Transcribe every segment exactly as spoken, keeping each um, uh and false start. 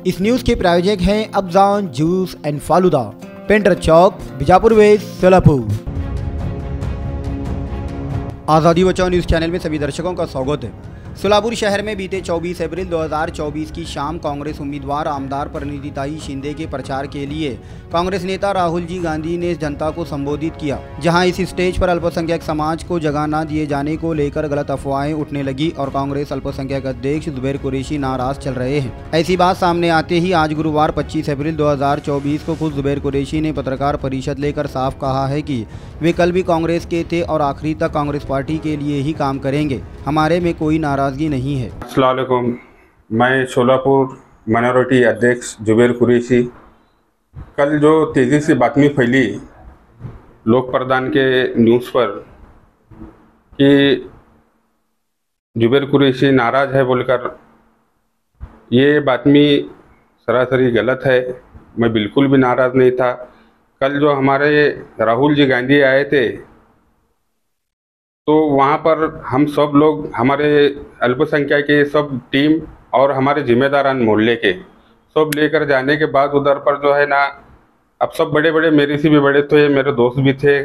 इस न्यूज़ के प्रायोजक हैं Afzan juice and falooda, painter Chowk, Bijapur west, Solapur. Azadi Bachao news channel में सभी दर्शकों का स्वागत है। सोलापुर शहर में बीते चौबीस अप्रैल दो हज़ार चौबीस की शाम कांग्रेस उम्मीदवार आमदार परिणीताई शिंदे के प्रचार के लिए कांग्रेस नेता राहुल जी गांधी ने जनता को संबोधित किया, जहां इस स्टेज पर अल्पसंख्यक समाज को जगह न दिए जाने को लेकर गलत अफवाहें उठने लगी और कांग्रेस अल्पसंख्यक अध्यक्ष जुबैर कुरैशी नाराज चल रहे हैं। ऐसी बात सामने आते ही आज गुरुवार पच्चीस अप्रैल दो हज़ार चौबीस को खुद जुबैर कुरैशी ने पत्रकार परिषद लेकर साफ कहा है कि वे कल भी कांग्रेस के थे और आखिरी तक कांग्रेस पार्टी के लिए ही काम करेंगे। हमारे में कोई नाराजगी नहीं है। अस्सलाम वालेकुम, मैं सोलापुर माइनॉरिटी अध्यक्ष जुबैर कुरैशी। कल जो तेज़ी से बातमी फैली लोक प्रधान के न्यूज़ पर कि जुबैर कुरैशी नाराज़ है बोलकर, ये बातमी सरासरी गलत है। मैं बिल्कुल भी नाराज़ नहीं था। कल जो हमारे राहुल जी गांधी आए थे तो वहाँ पर हम सब लोग, हमारे अल्पसंख्यक के सब टीम और हमारे जिम्मेदारान मोहल्ले के सब लेकर जाने के बाद उधर पर जो है ना, अब सब बड़े बड़े, मेरे से भी बड़े थे, मेरे दोस्त भी थे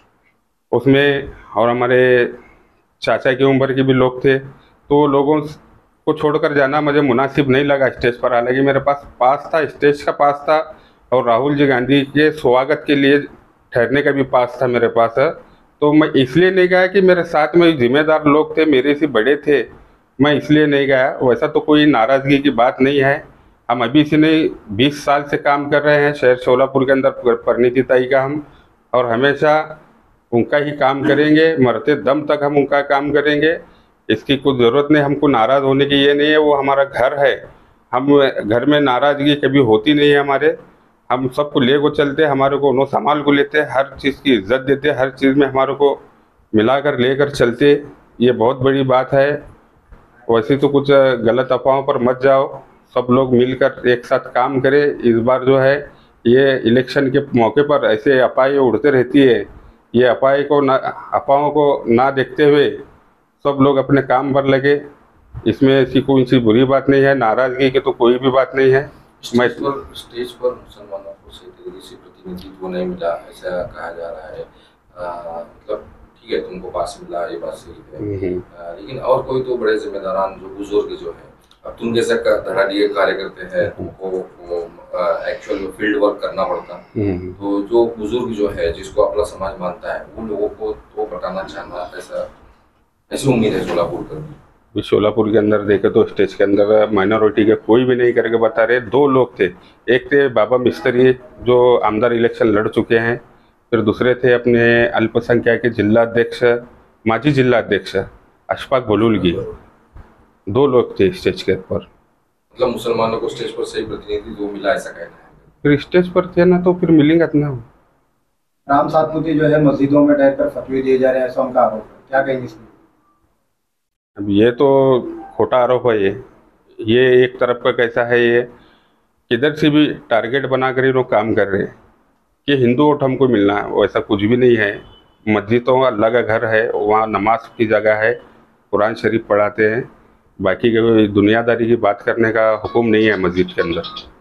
उसमें, और हमारे चाचा की उम्र के भी लोग थे। तो लोगों को छोड़कर जाना मुझे मुनासिब नहीं लगा स्टेज पर। हालांकि मेरे पास पास था, स्टेज का पास था, और राहुल जी गांधी के स्वागत के लिए ठहरने का भी पास था मेरे पास। तो मैं इसलिए नहीं गया कि मेरे साथ में जिम्मेदार लोग थे, मेरे से बड़े थे, मैं इसलिए नहीं गया। वैसा तो कोई नाराज़गी की बात नहीं है। हम अभी से नहीं बीस साल से काम कर रहे हैं शहर सोलापुर के अंदर परिणीताई का हम, और हमेशा उनका ही काम करेंगे, मरते दम तक हम उनका काम करेंगे। इसकी कुछ ज़रूरत नहीं, हमको नाराज़ होने की ये नहीं है। वो हमारा घर है, हम घर में नाराज़गी कभी होती नहीं है हमारे। हम सबको ले को चलते, हमारे को उन्हों संभाल को लेते, हर चीज़ की इज्जत देते, हर चीज़ में हमारे को मिलाकर लेकर चलते। ये बहुत बड़ी बात है। वैसे तो कुछ गलत अफवाहों पर मत जाओ, सब लोग मिलकर एक साथ काम करें। इस बार जो है ये इलेक्शन के मौके पर ऐसे अफवाहें उड़ते रहती है, ये अफवाह को ना अफवाहों को ना देखते हुए सब लोग अपने काम पर लगे। इसमें ऐसी कोई सी बुरी बात नहीं है, नाराज़गी की तो कोई भी बात नहीं है। स्टेज पर स्टेज पर मुसलमानों को सही तरीके से प्रतिनिधित्व नहीं मिला, ऐसा कहा जा रहा है। आ, मतलब ठीक है, तुमको पास मिला, ये बात सही है, आ, लेकिन और कोई तो बड़े जिम्मेदारान जो बुजुर्ग जो है, अब तुम जैसा धड़ाधड़ कार्य करते हैं, तुमको एक्चुअल में फील्ड वर्क करना पड़ता, तो जो बुजुर्ग जो है, जिसको अपना समाज मानता है, वो लोगों को तो बताना चाहना, ऐसा ऐसी उम्मीद है सोलापुर पर। सोलापुर के अंदर देखे तो स्टेज के अंदर माइनॉरिटी के कोई भी नहीं करके बता रहे। दो लोग थे, एक थे बाबा मिस्त्री जो आमदार इलेक्शन लड़ चुके हैं, फिर दूसरे थे अपने अल्पसंख्यक के जिला अध्यक्ष, माजी जिला अध्यक्ष अशफाक बलूलगी। दो लोग थे स्टेज के ऊपर। मतलब मुसलमानों को स्टेज पर सही प्रतिनिधित्व मिला, ऐसा कहना है। फिर स्टेज पर थे ना, तो फिर मिलेंगे ना। राम सातपुती जो है मस्जिदों में रहकर फतवे दिए जा रहे हैं, ऐसा उनका आरोप है, क्या कहेंगे इसमें? अब ये तो खोटा आरोप है। ये ये एक तरफ का कैसा है, ये किधर से भी टारगेट बनाकर ये लोग काम कर रहे हैं कि हिंदू वोट हमको मिलना है। वैसा कुछ भी नहीं है। मस्जिदों का अल्लाह का घर है, वहाँ नमाज की जगह है, कुरान शरीफ पढ़ाते हैं। बाकी कोई दुनियादारी की बात करने का हुक्म नहीं है मस्जिद के अंदर।